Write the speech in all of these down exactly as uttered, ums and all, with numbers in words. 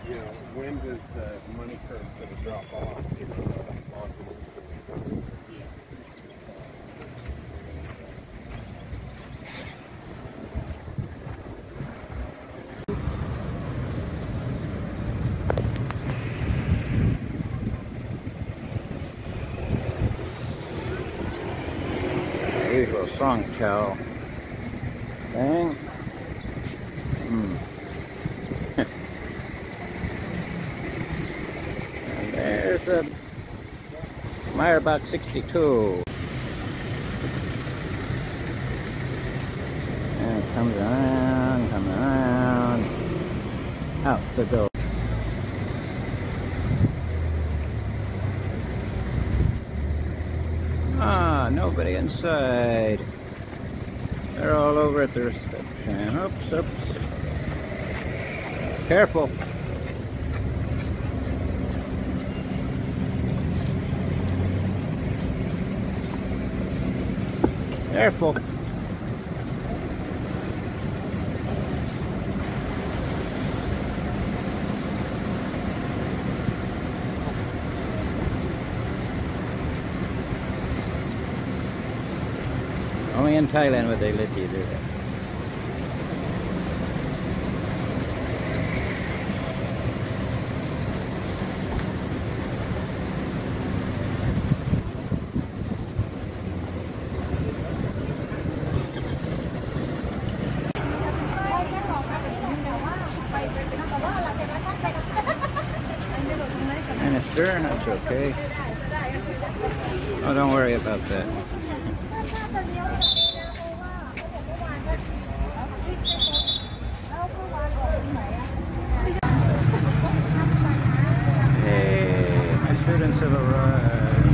you know, when does the money curve sort of drop off? You know, that long Usual song cow thing. Mm. And there's a Meyerbock sixty-two. And it comes around, comes around, out the door. Ah, nobody inside. They're all over at the reception. Oops, oops. Careful. Careful. Only in Thailand would they let you do that. And it's stern, that's okay. Oh, don't worry about that. Hey, my students have arrived.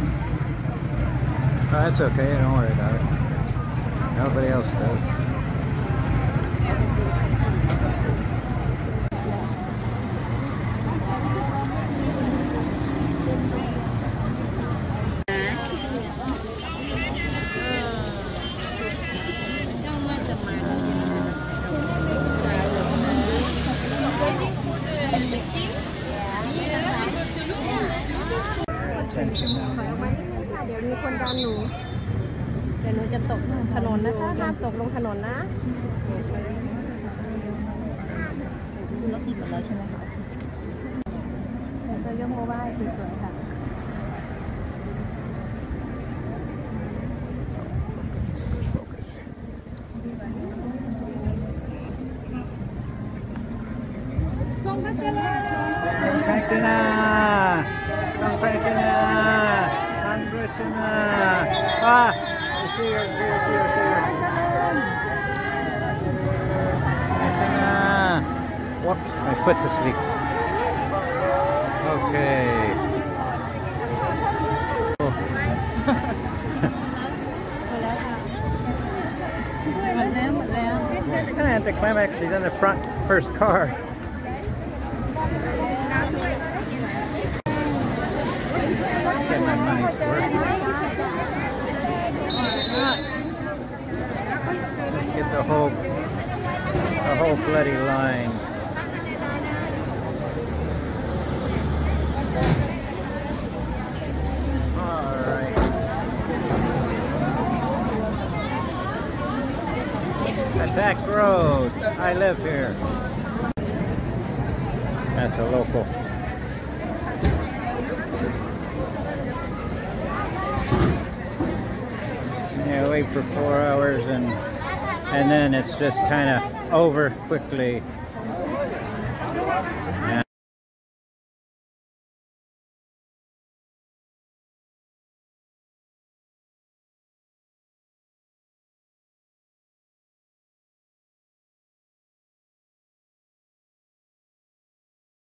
Oh, that's okay, don't worry about it. Nobody else does. Attention. เดี๋ยวมีคนดันหนูเดี๋ยวหนูจะตกถนนนะคะห้ามตกลงถนนนะรถติดหมดแล้วใช่ไหมคะก็ยกมือไหว้สวยๆค่ะ Pankana! Pankana! Pankana! Ah! I see her, see her, see her, see her. Pankana! Whoops, my foot's asleep. Okay. Oh. Kind of anticlimax, she's in the front first car. Get my money's worth. Get the whole, the whole bloody line. All right. Attack Road. I live here. That's a local. Yeah, wait for four hours and and then it's just kind of over quickly. Yeah.